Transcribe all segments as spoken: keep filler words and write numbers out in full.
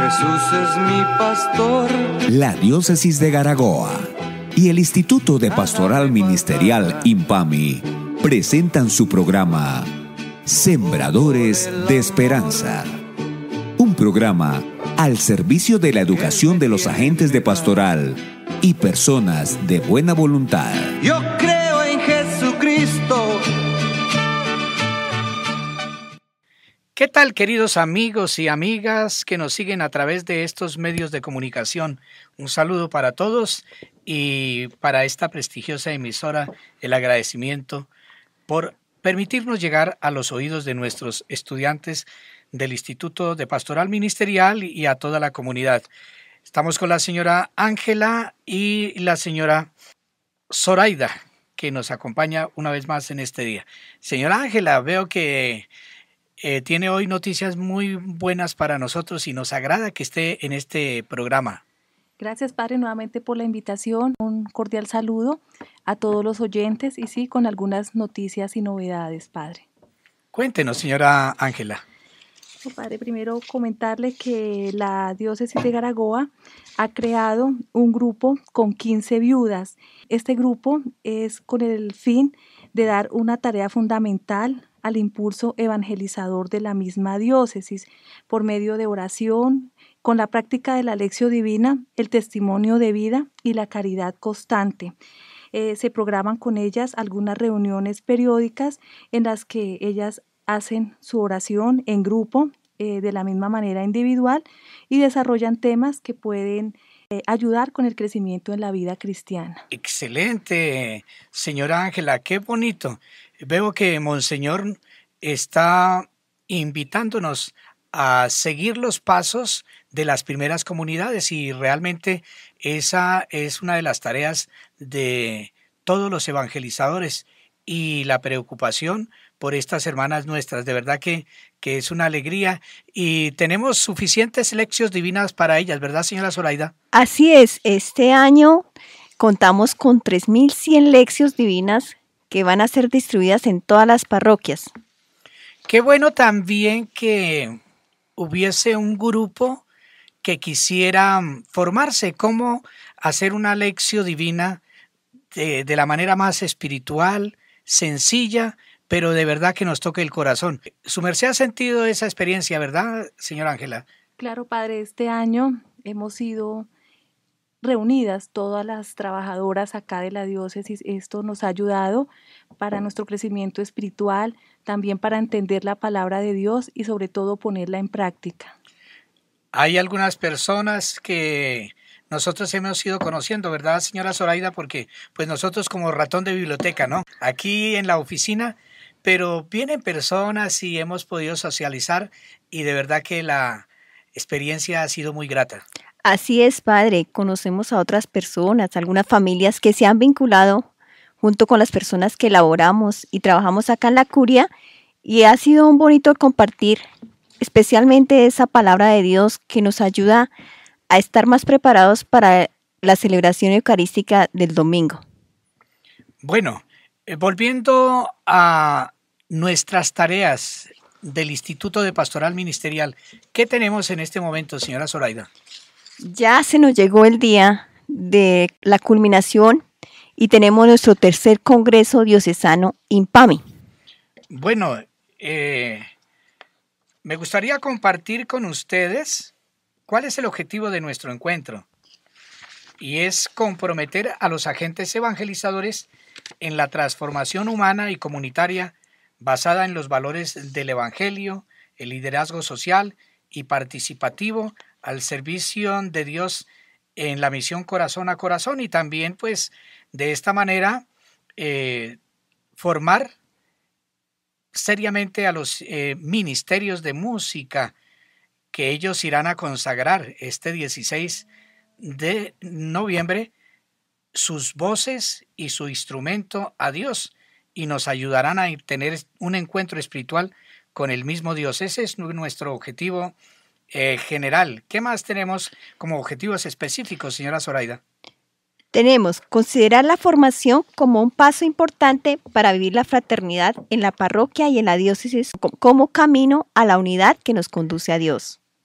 Jesús es mi pastor. La Diócesis de Garagoa y el Instituto de Pastoral Ministerial IMPAMI presentan su programa Sembradores de Esperanza. Un programa al servicio de la educación de los agentes de pastoral y personas de buena voluntad. Yo creo en Jesucristo. ¿Qué tal, queridos amigos y amigas que nos siguen a través de estos medios de comunicación? Un saludo para todos y para esta prestigiosa emisora el agradecimiento por permitirnos llegar a los oídos de nuestros estudiantes del Instituto de Pastoral Ministerial y a toda la comunidad. Estamos con la señora Ángela y la señora Zoraida, que nos acompaña una vez más en este día. Señora Ángela, veo que Eh, tiene hoy noticias muy buenas para nosotros y nos agrada que esté en este programa. Gracias, Padre, nuevamente por la invitación. Un cordial saludo a todos los oyentes y sí, con algunas noticias y novedades, Padre. Cuéntenos, señora Ángela. Sí, Padre, primero comentarle que la Diócesis de Garagoa ha creado un grupo con quince viudas. Este grupo es con el fin de dar una tarea fundamental al impulso evangelizador de la misma diócesis, por medio de oración, con la práctica de la lección divina, el testimonio de vida y la caridad constante. Eh, se programan con ellas algunas reuniones periódicas en las que ellas hacen su oración en grupo, eh, de la misma manera individual, y desarrollan temas que pueden eh, ayudar con el crecimiento en la vida cristiana. Excelente, señora Ángela, qué bonito. Veo que Monseñor está invitándonos a seguir los pasos de las primeras comunidades y realmente esa es una de las tareas de todos los evangelizadores y la preocupación por estas hermanas nuestras. De verdad que, que es una alegría y tenemos suficientes lecciones divinas para ellas, ¿verdad, señora Zoraida? Así es, este año contamos con tres mil cien lecciones divinas que van a ser distribuidas en todas las parroquias. Qué bueno también que hubiese un grupo que quisiera formarse, cómo hacer una lección divina de, de la manera más espiritual, sencilla, pero de verdad que nos toque el corazón. Su merced ha sentido esa experiencia, ¿verdad, señora Ángela? Claro, Padre, este año hemos sido reunidas todas las trabajadoras acá de la diócesis. Esto nos ha ayudado para nuestro crecimiento espiritual, también para entender la palabra de Dios y sobre todo ponerla en práctica. Hay algunas personas que nosotros hemos ido conociendo, ¿verdad, señora Zoraida? Porque pues nosotros como ratón de biblioteca, ¿no? Aquí en la oficina, pero vienen personas y hemos podido socializar y de verdad que la experiencia ha sido muy grata. Así es, Padre, conocemos a otras personas, algunas familias que se han vinculado junto con las personas que elaboramos y trabajamos acá en la curia y ha sido un bonito compartir, especialmente esa palabra de Dios que nos ayuda a estar más preparados para la celebración eucarística del domingo. Bueno, eh, volviendo a nuestras tareas del Instituto de Pastoral Ministerial, ¿qué tenemos en este momento, señora Zoraida? Ya se nos llegó el día de la culminación y tenemos nuestro tercer Congreso Diocesano IMPAMI. Bueno, eh, me gustaría compartir con ustedes cuál es el objetivo de nuestro encuentro y es comprometer a los agentes evangelizadores en la transformación humana y comunitaria basada en los valores del Evangelio, el liderazgo social y participativo al servicio de Dios en la misión corazón a corazón y también pues de esta manera eh, formar seriamente a los eh, ministerios de música que ellos irán a consagrar este dieciséis de noviembre sus voces y su instrumento a Dios y nos ayudarán a tener un encuentro espiritual con el mismo Dios. Ese es nuestro objetivo eh, general. ¿Qué más tenemos como objetivos específicos, señora Zoraida? Tenemos considerar la formación como un paso importante para vivir la fraternidad en la parroquia y en la diócesis como camino a la unidad que nos conduce a Dios.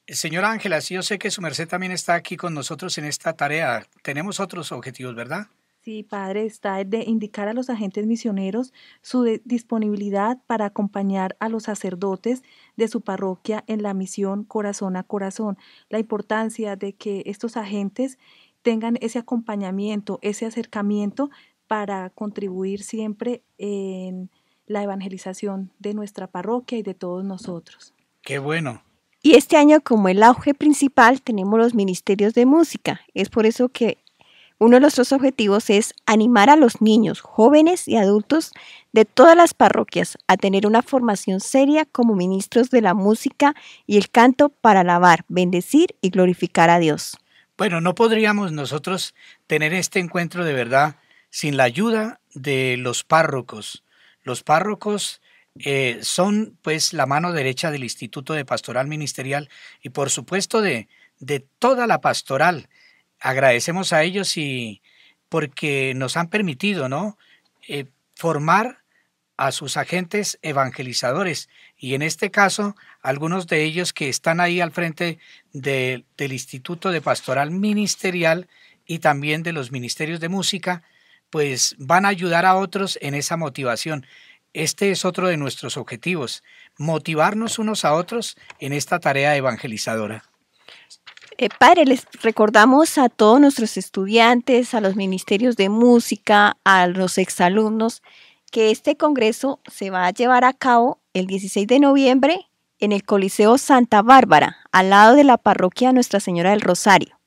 Señora Ángela, sí, yo sé que su merced también está aquí con nosotros en esta tarea. Tenemos otros objetivos, ¿verdad? Sí, padre, está el de indicar a los agentes misioneros su de- disponibilidad para acompañar a los sacerdotes de su parroquia en la misión corazón a corazón. La importancia de que estos agentes tengan ese acompañamiento, ese acercamiento para contribuir siempre en la evangelización de nuestra parroquia y de todos nosotros. Qué bueno. Y este año, como el auge principal, tenemos los ministerios de música. Es por eso que uno de nuestros objetivos es animar a los niños, jóvenes y adultos de todas las parroquias a tener una formación seria como ministros de la música y el canto para alabar, bendecir y glorificar a Dios. Bueno, no podríamos nosotros tener este encuentro de verdad sin la ayuda de los párrocos. Los párrocos eh, son pues la mano derecha del Instituto de Pastoral Ministerial y por supuesto de, de toda la pastoral. Agradecemos a ellos y porque nos han permitido, ¿no? Eh, formar a sus agentes evangelizadores y en este caso algunos de ellos que están ahí al frente de, del Instituto de Pastoral Ministerial y también de los ministerios de música, pues van a ayudar a otros en esa motivación. Este es otro de nuestros objetivos, motivarnos unos a otros en esta tarea evangelizadora. Eh, padre, les recordamos a todos nuestros estudiantes, a los ministerios de música, a los exalumnos, que este congreso se va a llevar a cabo el dieciséis de noviembre en el Coliseo Santa Bárbara, al lado de la parroquia Nuestra Señora del Rosario.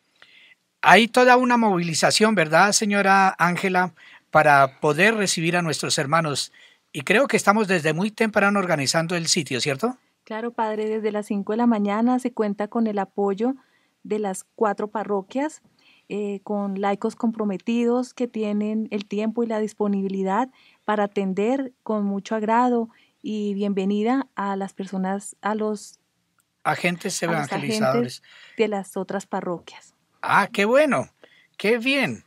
Hay toda una movilización, ¿verdad, señora Ángela, para poder recibir a nuestros hermanos? Y creo que estamos desde muy temprano organizando el sitio, ¿cierto? Claro, padre, desde las cinco de la mañana se cuenta con el apoyo de las cuatro parroquias, eh, con laicos comprometidos que tienen el tiempo y la disponibilidad para atender con mucho agrado y bienvenida a las personas, a los, Agentes a los evangelizadores. agentes de las otras parroquias. Ah, qué bueno, qué bien.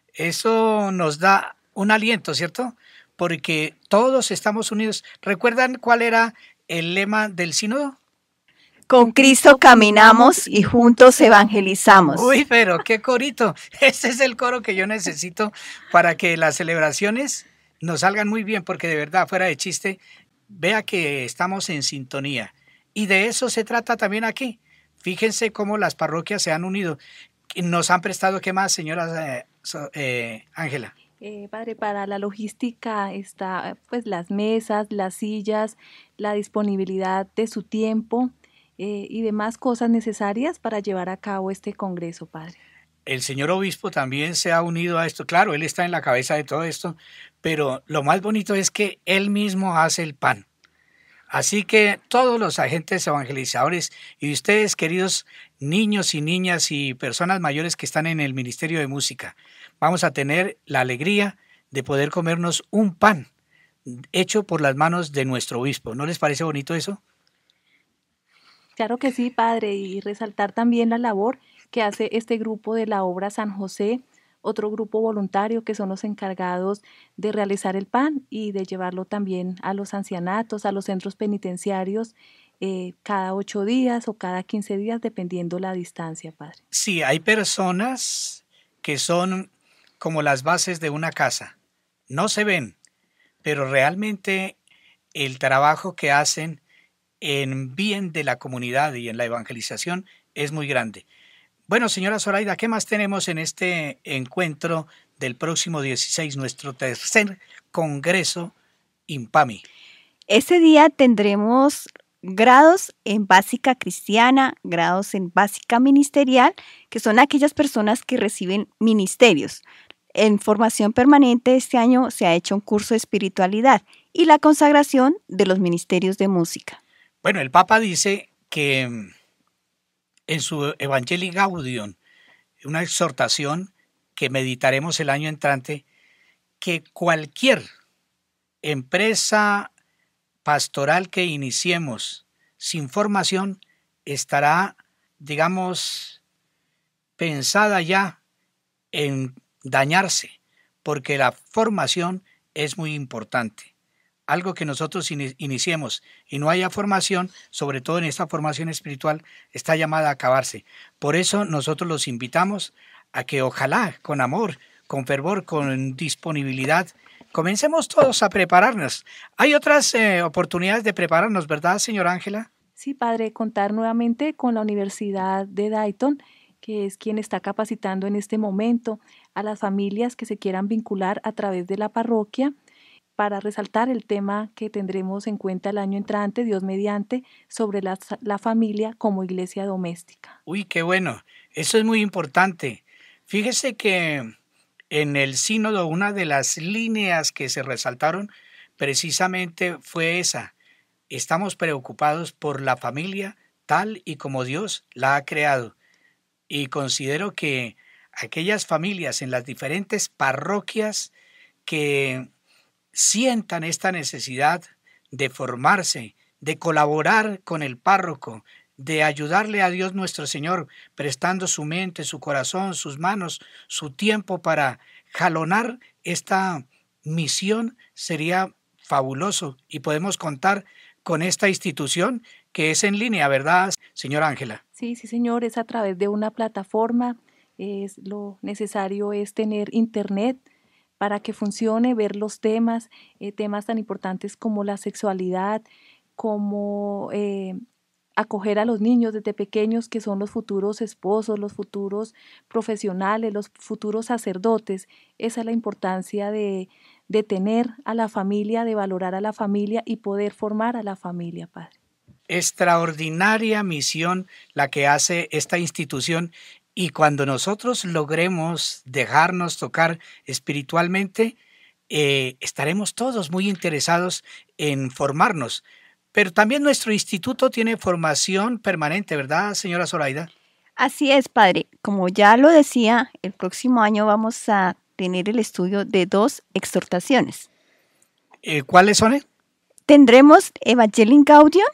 Eso nos da un aliento, ¿cierto? Porque todos estamos unidos. ¿Recuerdan cuál era el lema del sínodo? Con Cristo caminamos y juntos evangelizamos. Uy, pero qué corito. Ese es el coro que yo necesito para que las celebraciones nos salgan muy bien, porque de verdad, fuera de chiste, vea que estamos en sintonía. Y de eso se trata también aquí. Fíjense cómo las parroquias se han unido. Nos han prestado, ¿qué más, señora eh, so- eh, Ángela? Eh, padre, para la logística está pues las mesas, las sillas, la disponibilidad de su tiempo eh, y demás cosas necesarias para llevar a cabo este congreso, padre. El señor obispo también se ha unido a esto. Claro, él está en la cabeza de todo esto, pero lo más bonito es que él mismo hace el pan. Así que todos los agentes evangelizadores y ustedes, queridos niños y niñas y personas mayores que están en el Ministerio de Música, vamos a tener la alegría de poder comernos un pan hecho por las manos de nuestro obispo. ¿No les parece bonito eso? Claro que sí, padre, y resaltar también la labor que hace este grupo de la obra San José, otro grupo voluntario que son los encargados de realizar el pan y de llevarlo también a los ancianatos, a los centros penitenciarios, eh, cada ocho días o cada quince días, dependiendo la distancia, padre. Sí, hay personas que son como las bases de una casa. No se ven, pero realmente el trabajo que hacen en bien de la comunidad y en la evangelización es muy grande. Bueno, señora Zoraida, ¿qué más tenemos en este encuentro del próximo dieciséis, nuestro tercer congreso IMPAMI? Ese día tendremos grados en básica cristiana, grados en básica ministerial, que son aquellas personas que reciben ministerios. En formación permanente este año se ha hecho un curso de espiritualidad y la consagración de los ministerios de música. Bueno, el Papa dice que en su Evangelii Gaudium, una exhortación que meditaremos el año entrante, que cualquier empresa pastoral que iniciemos sin formación estará, digamos, pensada ya en dañarse, porque la formación es muy importante. algo que nosotros iniciemos y no haya formación, sobre todo en esta formación espiritual, está llamada a acabarse. Por eso nosotros los invitamos a que ojalá con amor, con fervor, con disponibilidad, comencemos todos a prepararnos. Hay otras eh, oportunidades de prepararnos, ¿verdad, señora Ángela? Sí, padre, contar nuevamente con la Universidad de Dayton, que es quien está capacitando en este momento a las familias que se quieran vincular a través de la parroquia, para resaltar el tema que tendremos en cuenta el año entrante, Dios mediante, sobre la, la familia como iglesia doméstica. Uy, qué bueno, eso es muy importante. Fíjese que en el sínodo una de las líneas que se resaltaron precisamente fue esa. Estamos preocupados por la familia tal y como Dios la ha creado. Y considero que aquellas familias en las diferentes parroquias que sientan esta necesidad de formarse, de colaborar con el párroco, de ayudarle a Dios nuestro Señor, prestando su mente, su corazón, sus manos, su tiempo para jalonar esta misión, sería fabuloso. Y podemos contar con esta institución que es en línea, ¿verdad, señora Ángela? Sí, sí, señor, es a través de una plataforma. Es, lo necesario es tener internet para que funcione, ver los temas, eh, temas tan importantes como la sexualidad, como eh, acoger a los niños desde pequeños, que son los futuros esposos, los futuros profesionales, los futuros sacerdotes. Esa es la importancia de, de tener a la familia, de valorar a la familia y poder formar a la familia, Padre. Extraordinaria misión la que hace esta institución. Y cuando nosotros logremos dejarnos tocar espiritualmente, eh, estaremos todos muy interesados en formarnos. Pero también nuestro instituto tiene formación permanente, ¿verdad, señora Zoraida? Así es, padre. Como ya lo decía, el próximo año vamos a tener el estudio de dos exhortaciones. Eh, ¿Cuáles son? Tendremos Evangelii Gaudium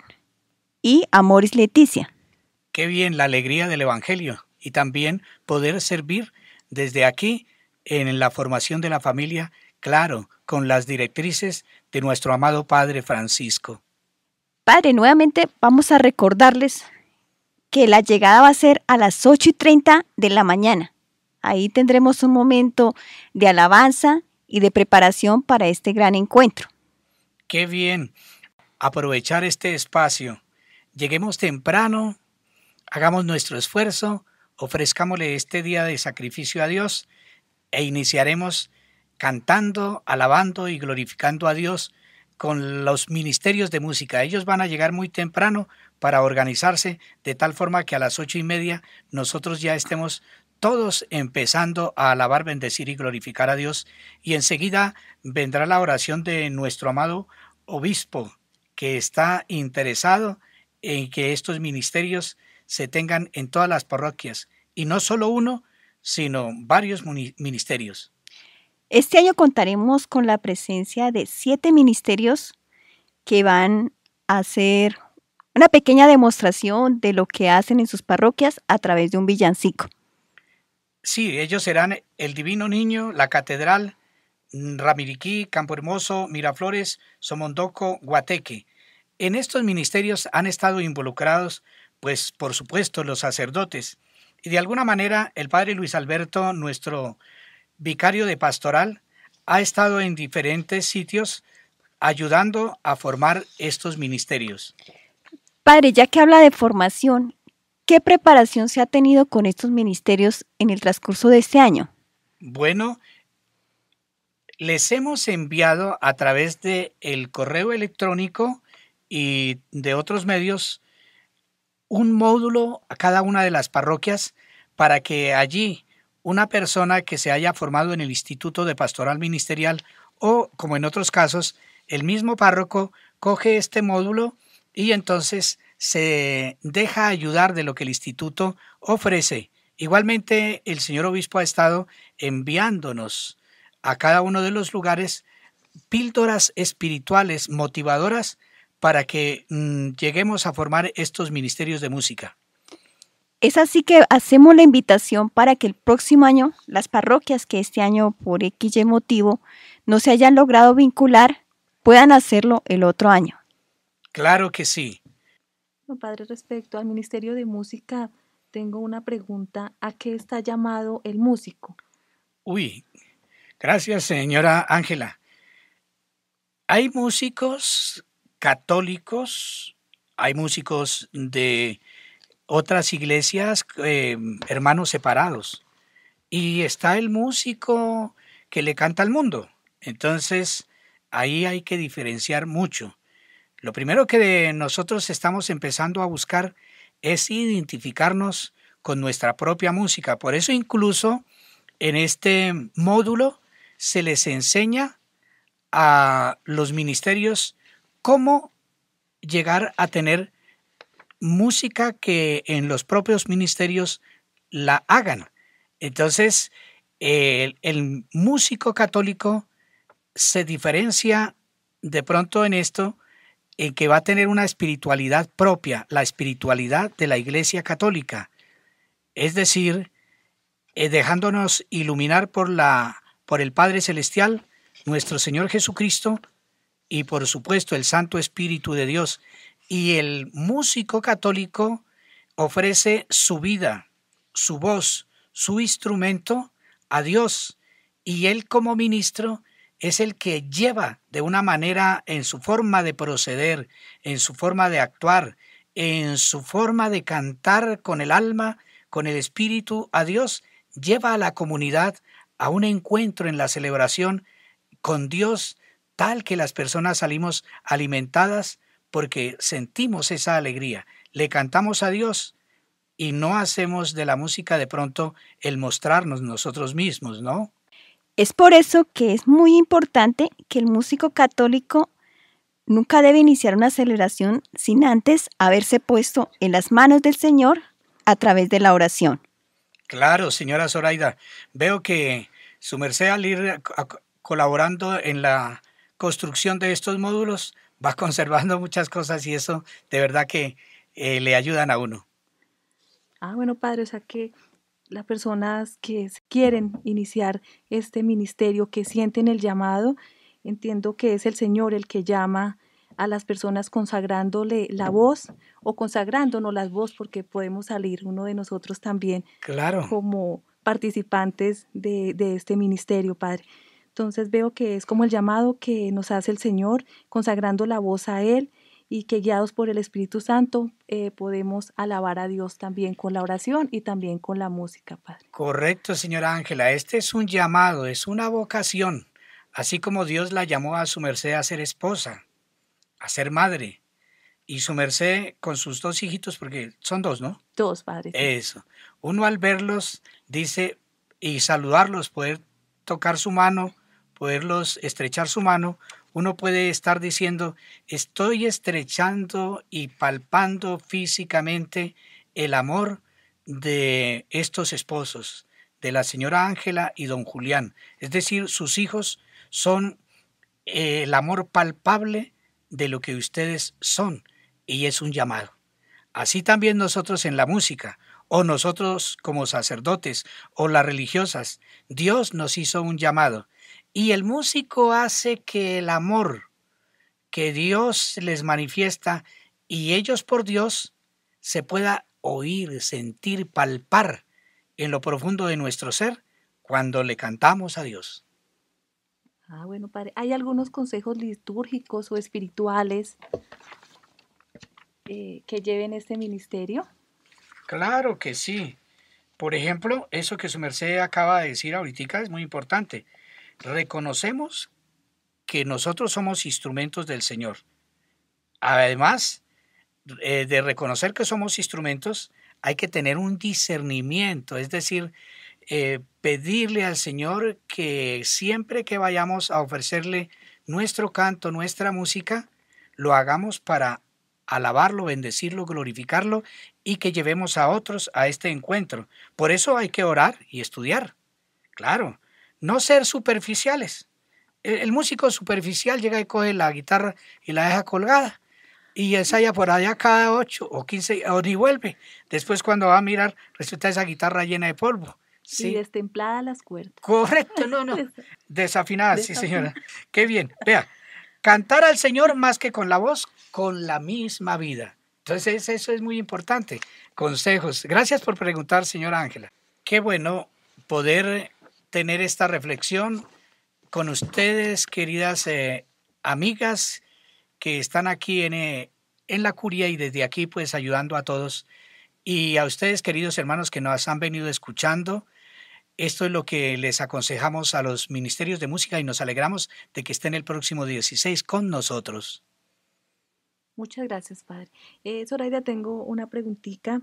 y Amoris Laetitia. Qué bien, la alegría del Evangelio. Y también poder servir desde aquí en la formación de la familia, claro, con las directrices de nuestro amado Padre Francisco. Padre, nuevamente vamos a recordarles que la llegada va a ser a las ocho y treinta de la mañana. Ahí tendremos un momento de alabanza y de preparación para este gran encuentro. Qué bien, aprovechar este espacio. Lleguemos temprano, hagamos nuestro esfuerzo, ofrezcámosle este día de sacrificio a Dios e iniciaremos cantando, alabando y glorificando a Dios con los ministerios de música. Ellos van a llegar muy temprano para organizarse de tal forma que a las ocho y media nosotros ya estemos todos empezando a alabar, bendecir y glorificar a Dios. Y enseguida vendrá la oración de nuestro amado obispo, que está interesado en que estos ministerios se tengan en todas las parroquias, y no solo uno, sino varios ministerios. Este año contaremos con la presencia de siete ministerios que van a hacer una pequeña demostración de lo que hacen en sus parroquias a través de un villancico. Sí, ellos serán el Divino Niño, la Catedral, Ramiriquí, Campo Hermoso, Miraflores, Somondoco, Guateque. En estos ministerios han estado involucrados, pues por supuesto, los sacerdotes. Y de alguna manera el padre Luis Alberto, nuestro vicario de pastoral, ha estado en diferentes sitios ayudando a formar estos ministerios. Padre, ya que habla de formación, ¿qué preparación se ha tenido con estos ministerios en el transcurso de este año? Bueno, les hemos enviado a través de el correo electrónico y de otros medios un módulo a cada una de las parroquias para que allí una persona que se haya formado en el Instituto de Pastoral Ministerial o, como en otros casos, el mismo párroco coge este módulo y entonces se deja ayudar de lo que el instituto ofrece. Igualmente, el señor obispo ha estado enviándonos a cada uno de los lugares píldoras espirituales motivadoras para que mmm, lleguemos a formar estos ministerios de música. Es así que hacemos la invitación para que el próximo año las parroquias que este año por X y motivo no se hayan logrado vincular puedan hacerlo el otro año. Claro que sí. No, padre, respecto al Ministerio de Música, tengo una pregunta. ¿A qué está llamado el músico? Uy, gracias, señora Ángela. Hay músicos católicos, hay músicos de otras iglesias, eh, hermanos separados, y está el músico que le canta al mundo. Entonces, ahí hay que diferenciar mucho. Lo primero que nosotros estamos empezando a buscar es identificarnos con nuestra propia música. Por eso incluso en este módulo se les enseña a los ministerios cómo llegar a tener música que en los propios ministerios la hagan. Entonces, el, el músico católico se diferencia de pronto en esto, en que va a tener una espiritualidad propia, la espiritualidad de la Iglesia Católica. Es decir, eh, dejándonos iluminar por, la, por el Padre Celestial, nuestro Señor Jesucristo, y por supuesto el Santo Espíritu de Dios. Y el músico católico ofrece su vida, su voz, su instrumento a Dios, y él como ministro es el que lleva de una manera en su forma de proceder, en su forma de actuar, en su forma de cantar con el alma, con el espíritu a Dios, lleva a la comunidad a un encuentro en la celebración con Dios, tal que las personas salimos alimentadas porque sentimos esa alegría. Le cantamos a Dios y no hacemos de la música de pronto el mostrarnos nosotros mismos, ¿no? Es por eso que es muy importante que el músico católico nunca debe iniciar una celebración sin antes haberse puesto en las manos del Señor a través de la oración. Claro, señora Zoraida. Veo que su merced al ir colaborando en la construcción de estos módulos va conservando muchas cosas y eso de verdad que eh, le ayudan a uno. Ah, bueno, padre, o sea que las personas que quieren iniciar este ministerio, que sienten el llamado, entiendo que es el Señor el que llama a las personas consagrándole la voz o consagrándonos la voz, porque podemos salir uno de nosotros también claro. como participantes de, de este ministerio, padre. Entonces veo que es como el llamado que nos hace el Señor, consagrando la voz a Él, y que guiados por el Espíritu Santo eh, podemos alabar a Dios también con la oración y también con la música, padre. Correcto, señora Ángela. Este es un llamado, es una vocación, así como Dios la llamó a su merced a ser esposa, a ser madre, y su merced con sus dos hijitos, porque son dos, ¿no? Dos, padre. Sí. Eso. Uno al verlos dice, y saludarlos, poder tocar su mano, poderlos estrechar su mano, uno puede estar diciendo, estoy estrechando y palpando físicamente el amor de estos esposos, de la señora Ángela y don Julián. Es decir, sus hijos son eh, el amor palpable de lo que ustedes son, y es un llamado. Así también nosotros en la música, o nosotros como sacerdotes, o las religiosas, Dios nos hizo un llamado. Y el músico hace que el amor que Dios les manifiesta y ellos por Dios se pueda oír, sentir, palpar en lo profundo de nuestro ser cuando le cantamos a Dios. Ah, bueno, padre. ¿Hay algunos consejos litúrgicos o espirituales eh, que lleven este ministerio? Claro que sí. Por ejemplo, eso que su merced acaba de decir ahorita es muy importante. Reconocemos que nosotros somos instrumentos del Señor. Además eh, de reconocer que somos instrumentos, hay que tener un discernimiento, es decir, eh, pedirle al Señor que siempre que vayamos a ofrecerle nuestro canto, nuestra música, lo hagamos para alabarlo, bendecirlo, glorificarlo y que llevemos a otros a este encuentro. Por eso hay que orar y estudiar. Claro. No ser superficiales. El, el músico superficial llega y coge la guitarra y la deja colgada y ensaya por allá cada ocho o quince o ni vuelve. Después cuando va a mirar resulta esa guitarra llena de polvo. Sí. Y destemplada las cuerdas. Correcto, no, no. Desafinada, sí señora. Qué bien. Vea, Cantar al Señor más que con la voz, con la misma vida. Entonces eso es muy importante. Consejos. Gracias por preguntar, señora Ángela. Qué bueno poder tener esta reflexión con ustedes, queridas eh, amigas que están aquí en, eh, en la curia y desde aquí pues ayudando a todos. Y a ustedes, queridos hermanos que nos han venido escuchando, esto es lo que les aconsejamos a los ministerios de música y nos alegramos de que estén el próximo dieciséis con nosotros. Muchas gracias, padre. Eh, Zoraida, tengo una preguntita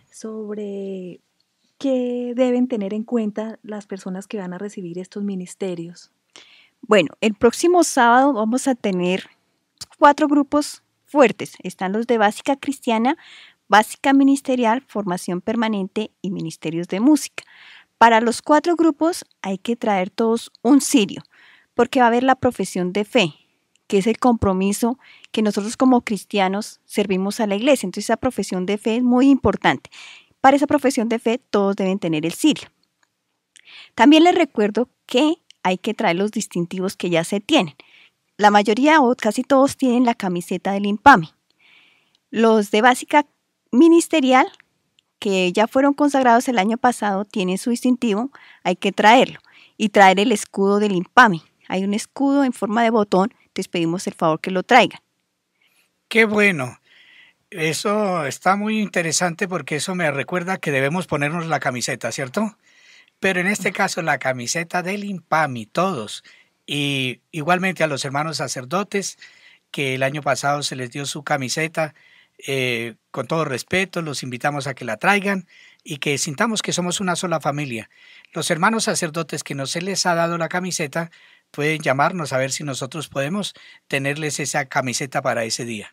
sobre qué deben tener en cuenta las personas que van a recibir estos ministerios. Bueno, el próximo sábado vamos a tener cuatro grupos fuertes. Están los de básica cristiana, básica ministerial, formación permanente y ministerios de música. Para los cuatro grupos hay que traer todos un cirio, porque va a haber la profesión de fe, que es el compromiso que nosotros como cristianos servimos a la iglesia. Entonces esa profesión de fe es muy importante. Para esa profesión de fe todos deben tener el cirio. También les recuerdo que hay que traer los distintivos que ya se tienen. La mayoría o casi todos tienen la camiseta del IMPAMI. Los de básica ministerial, que ya fueron consagrados el año pasado, tienen su distintivo, hay que traerlo. Y traer el escudo del IMPAMI. Hay un escudo en forma de botón, entonces pedimos el favor que lo traigan. Qué bueno. Eso está muy interesante porque eso me recuerda que debemos ponernos la camiseta, ¿cierto? Pero en este caso la camiseta del IMPAMI, todos. Y igualmente a los hermanos sacerdotes, que el año pasado se les dio su camiseta, eh, con todo respeto, los invitamos a que la traigan y que sintamos que somos una sola familia. Los hermanos sacerdotes que no se les ha dado la camiseta pueden llamarnos a ver si nosotros podemos tenerles esa camiseta para ese día.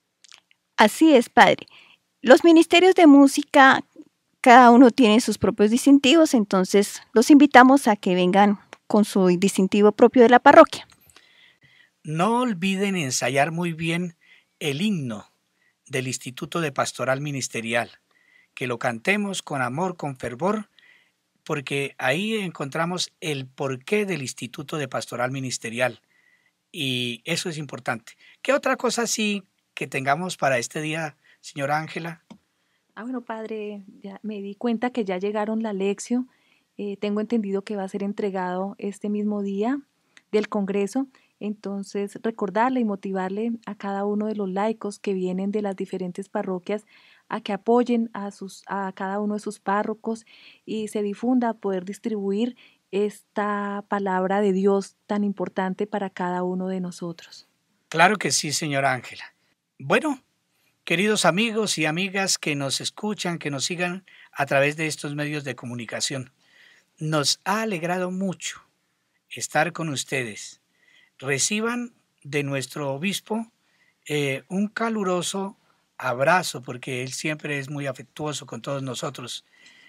Así es, padre. Los ministerios de música, cada uno tiene sus propios distintivos, entonces los invitamos a que vengan con su distintivo propio de la parroquia. No olviden ensayar muy bien el himno del Instituto de Pastoral Ministerial, que lo cantemos con amor, con fervor, porque ahí encontramos el porqué del Instituto de Pastoral Ministerial y eso es importante. ¿Qué otra cosa sí que tengamos para este día, señora Ángela? Ah, bueno, padre, ya me di cuenta que ya llegaron la lección. Eh, tengo entendido que va a ser entregado este mismo día del Congreso. Entonces, recordarle y motivarle a cada uno de los laicos que vienen de las diferentes parroquias a que apoyen a, sus, a cada uno de sus párrocos y se difunda poder distribuir esta palabra de Dios tan importante para cada uno de nosotros. Claro que sí, señora Ángela. Bueno, queridos amigos y amigas que nos escuchan, que nos sigan a través de estos medios de comunicación, nos ha alegrado mucho estar con ustedes. Reciban de nuestro obispo eh, un caluroso abrazo, porque él siempre es muy afectuoso con todos nosotros,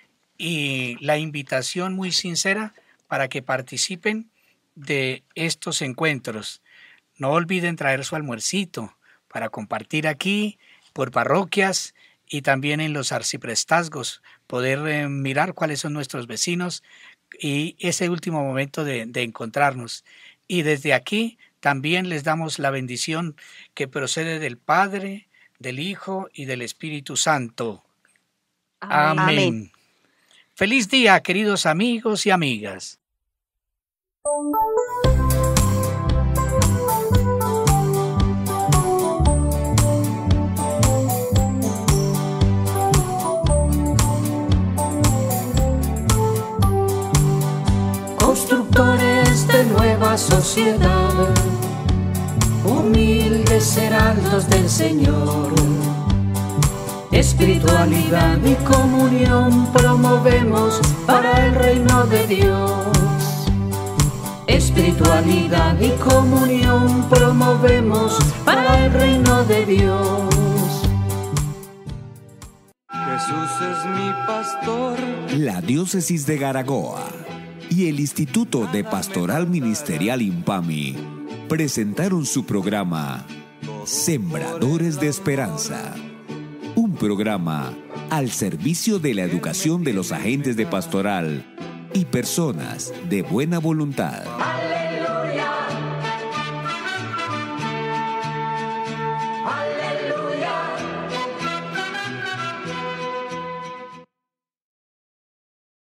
y la invitación muy sincera para que participen de estos encuentros. No olviden traer su almuercito para compartir aquí por parroquias y también en los arciprestazgos, poder eh, mirar cuáles son nuestros vecinos y ese último momento de, de encontrarnos. Y desde aquí también les damos la bendición que procede del Padre, del Hijo y del Espíritu Santo. Amén. Amén. Feliz día, queridos amigos y amigas. Constructores de nueva sociedad, humildes heraldos del Señor, espiritualidad y comunión promovemos para el reino de Dios. Espiritualidad y comunión promovemos para el reino de Dios. Jesús es mi pastor. La Diócesis de Garagoa y el Instituto de Pastoral Ministerial IMPAMI presentaron su programa Sembradores de Esperanza, un programa al servicio de la educación de los agentes de pastoral y personas de buena voluntad.